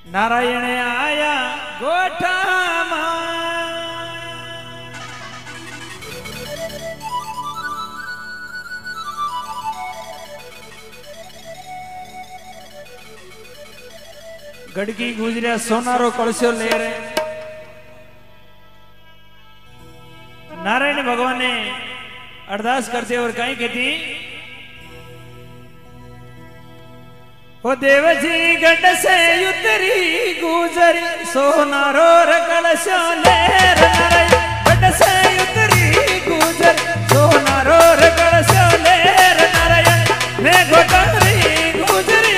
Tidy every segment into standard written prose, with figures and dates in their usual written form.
नारायण आया गोठा गड़की गुजरिया सोनारो कलशो ले रहे नारायण भगवान ने अरदास करते और कहीं कहती ओ देव जी गढ़ से उतरी गुजरी सोनारो कलशो ले नारायण गढ़ से उतरी गुजरी सोनारो कलशो ले नारायण मैं गोटारी गुजरी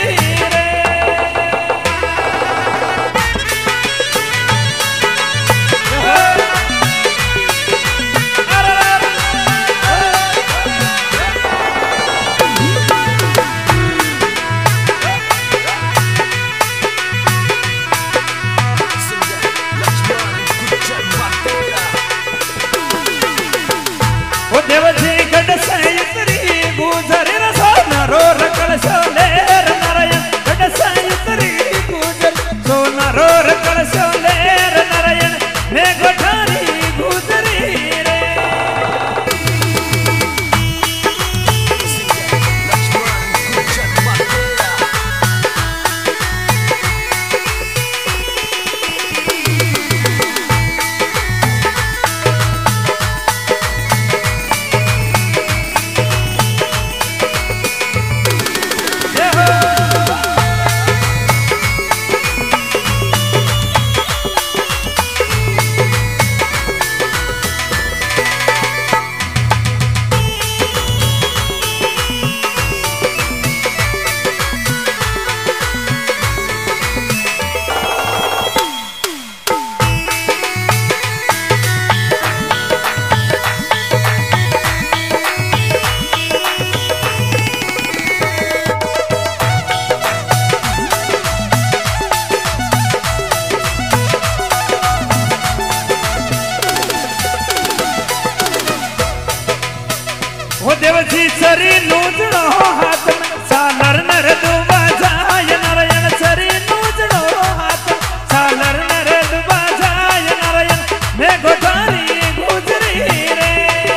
देवजी सरी नूजणो हाथ में सालर नर दुबा जाय नारायण सरी नूजणो हाथ सालर नर दुबा जाय नारायण मैं गोटारी गुजरी रे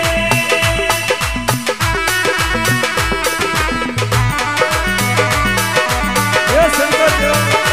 ये शंकर जो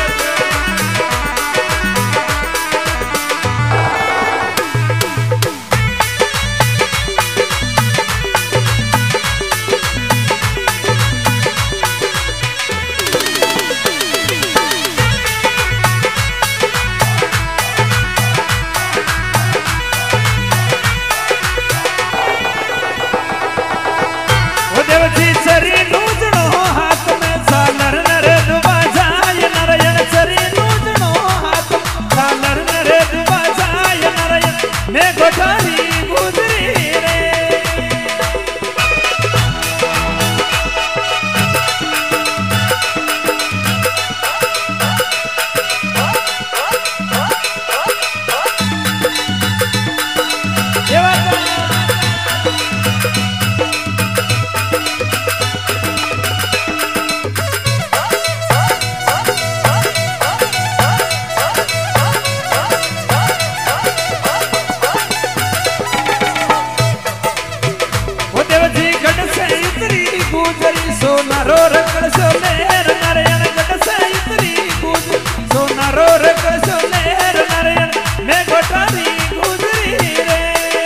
सोनारो कलशो लेर नारायण गढ़ से उतरी गुजरी सोनारो कलशो लेर नारायण मैं गोटारी गुजरी रे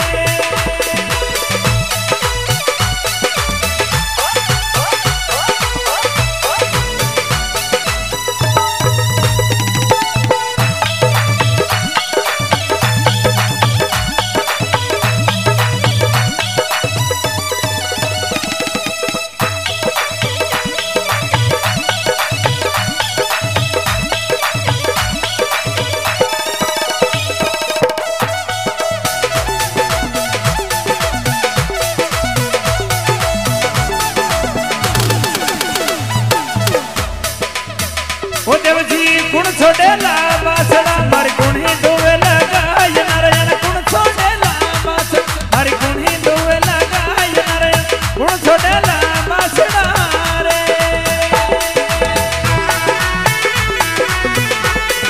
ओ देवजी गुण छोड़ेला बासड़ा मारी गुणी डोवे लगाय नारायण गुण छोड़ेला बासड़ा मारी गुणी डोवे लगाय नारायण गुण छोड़ेला बासड़ा रे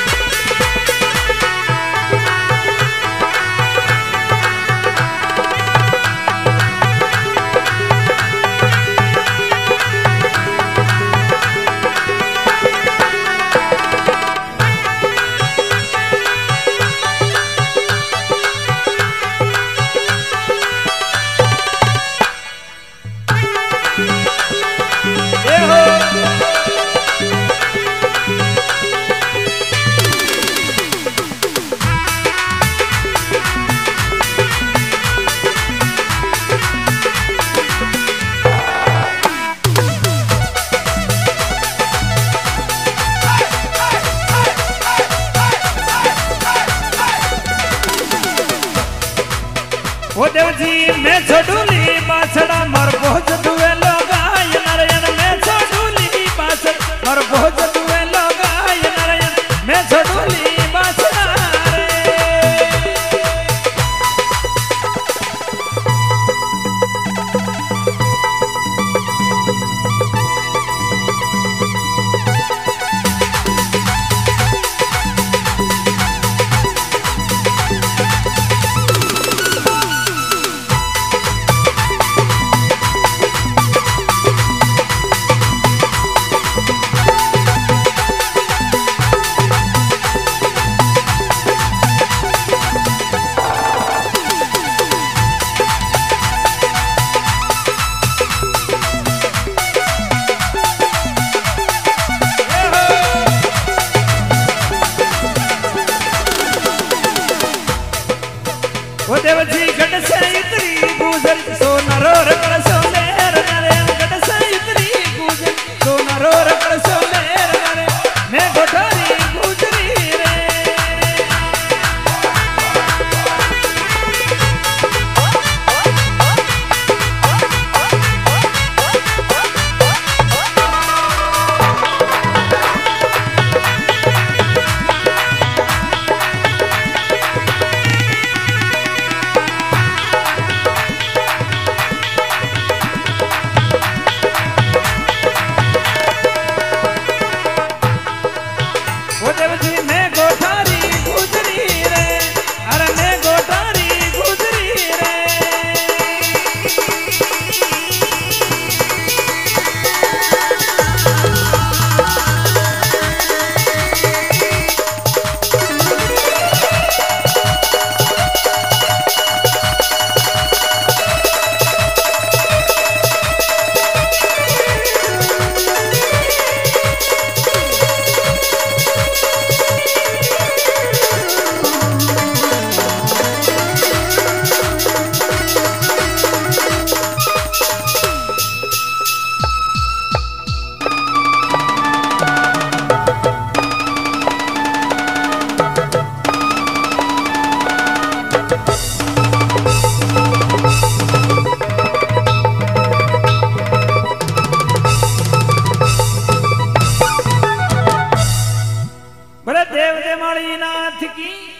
मैं छोडूली बाछड़ा मर भोज दुए लगाय नारायण मैं छोडूली बाछड़ा मर भोज दुए लगाय नारायण मैं छोडूली बाछड़ा वो देवजी गढ़ से इतरी गुजर सोनारो रगड़ सोनेर नारायण गढ़ से इतरी गुजर सोनारो रगड़ सोनेर नारायण मैं गोठारी गुजरी रे वो देवजी मैं गोठारी गुजरी रे अरे मैं गोठारी गुजरी रे बोले देव दे माली नाथ की